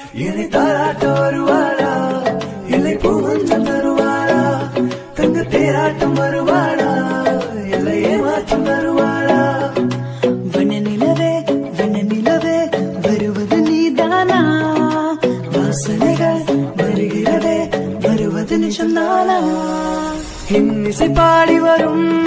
என்னை தாராட்ட வருவாளா இல்லை பூவஞ்சம் தருவாளா தங்க தேராட்டம் வருவாளா இல்லை ஏமாற்றம் வருவாளா வண்ண நிலவே வருவது நீதானா வாசனைகள் வருகிறதே வருவது நிஜம்தானா இன்னிசை பாடி வரும்